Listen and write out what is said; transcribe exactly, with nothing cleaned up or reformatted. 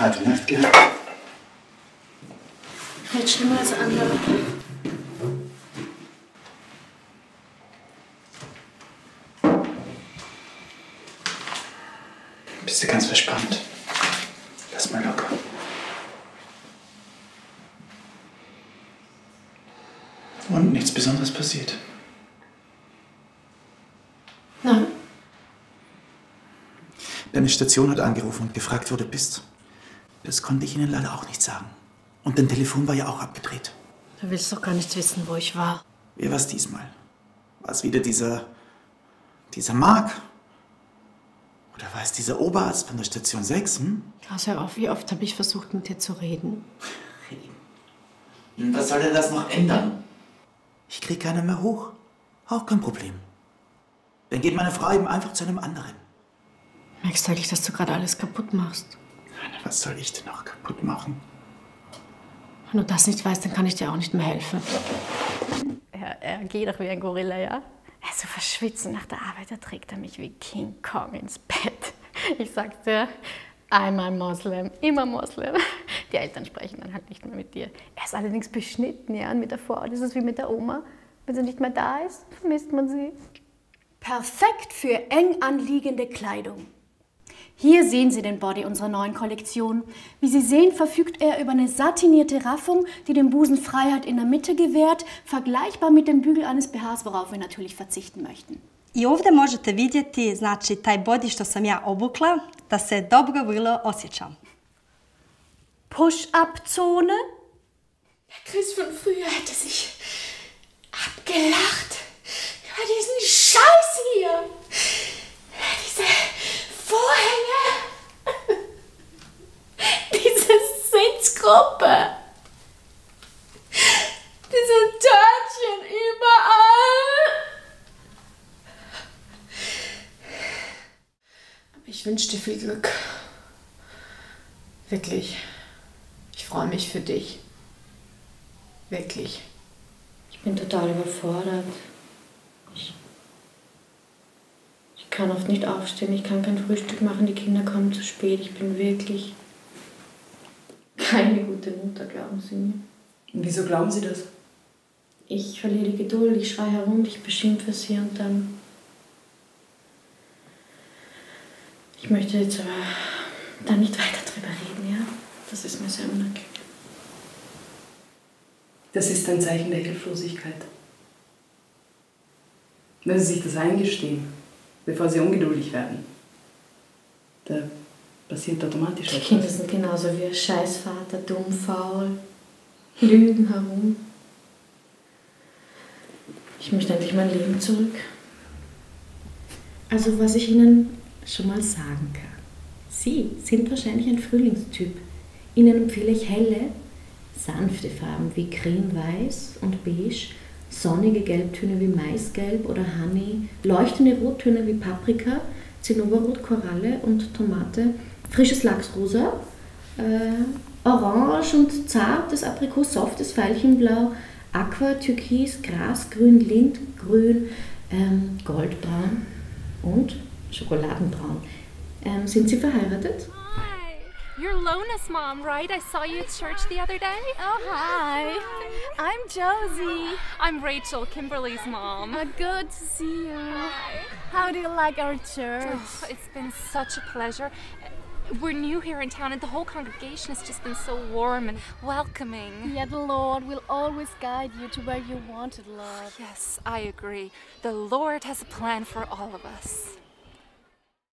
Heute Nacht gehabt. Nicht schlimmer als andere. Bist du ganz verspannt? Lass mal locker. Und nichts Besonderes passiert? Nein. Deine Station hat angerufen und gefragt, wo du bist. Das konnte ich ihnen leider auch nicht sagen. Und dein Telefon war ja auch abgedreht. Du willst doch gar nicht wissen, wo ich war. Wer war's diesmal? War es wieder dieser... dieser Mark? Oder war es dieser Oberarzt von der Station sechs, hm? Klaus, hör auf, wie oft habe ich versucht, mit dir zu reden? Reden? Was soll denn das noch ändern? Ich krieg keinen mehr hoch. Auch kein Problem. Dann geht meine Frau eben einfach zu einem anderen. Merkst du eigentlich, dass du gerade alles kaputt machst? Was soll ich denn noch kaputt machen? Wenn du das nicht weißt, dann kann ich dir auch nicht mehr helfen. Er, er geht doch wie ein Gorilla, ja? Also verschwitzen nach der Arbeit, da trägt er mich wie King Kong ins Bett. Ich sagte, einmal Moslem, immer Moslem. Die Eltern sprechen dann halt nicht mehr mit dir. Er ist allerdings beschnitten, ja, und mit der Frau, das ist wie mit der Oma. Wenn sie nicht mehr da ist, vermisst man sie. Perfekt für eng anliegende Kleidung. Hier sehen Sie den Body unserer neuen Kollektion. Wie Sie sehen, verfügt er über eine satinierte Raffung, die dem Busen Freiheit in der Mitte gewährt, vergleichbar mit dem Bügel eines B Hs, worauf wir natürlich verzichten möchten. I ovdje možete vidjeti, znači, taj body što sam ja obukla, da se dobro vrlo osjećam. Push-Up-Zone? Der Chris von früher hätte sich abgelacht über diesen Scheiß hier. Diese Vorhänge. Diese Sitzgruppe. Diese Törtchen überall. Aber ich wünsche dir viel Glück. Wirklich. Ich freue mich für dich. Wirklich. Ich bin total überfordert. Ich, ich kann oft nicht aufstehen, ich kann kein Frühstück machen, die Kinder kommen zu spät. Ich bin wirklich keine gute Mutter, glauben Sie mir. Und wieso glauben Sie das? Ich verliere die Geduld, ich schreie herum, ich beschimpfe sie und dann... Ich möchte jetzt aber da nicht weiter drüber reden, ja? Das ist mir sehr unangenehm. Das ist ein Zeichen der Hilflosigkeit. Wenn Sie sich das eingestehen, bevor Sie ungeduldig werden, da passiert automatisch etwas. Die Kinder sind genauso wie ein Scheißvater, dumm, faul, lügen herum. Ich möchte endlich mein Leben zurück. Also was ich Ihnen schon mal sagen kann. Sie sind wahrscheinlich ein Frühlingstyp. Ihnen empfehle ich helle, sanfte Farben wie Creme, Weiß und Beige, sonnige Gelbtöne wie Maisgelb oder Honey, leuchtende Rottöne wie Paprika, Zinnoberrot, Koralle und Tomate, frisches Lachsrosa, äh, Orange und zartes Aprikot, softes Veilchenblau, Aqua, Türkis, Grasgrün, Lindgrün, ähm, Goldbraun und Schokoladenbraun. Ähm, sind Sie verheiratet? You're Lona's mom, right? I saw you at church the other day. Oh, hi. I'm Josie. I'm Rachel, Kimberly's mom. Uh, good to see you. Hi. How do you like our church? Oh, it's been such a pleasure. We're new here in town and the whole congregation has just been so warm and welcoming. Yeah, the Lord will always guide you to where you want it, love. Yes, I agree. The Lord has a plan for all of us.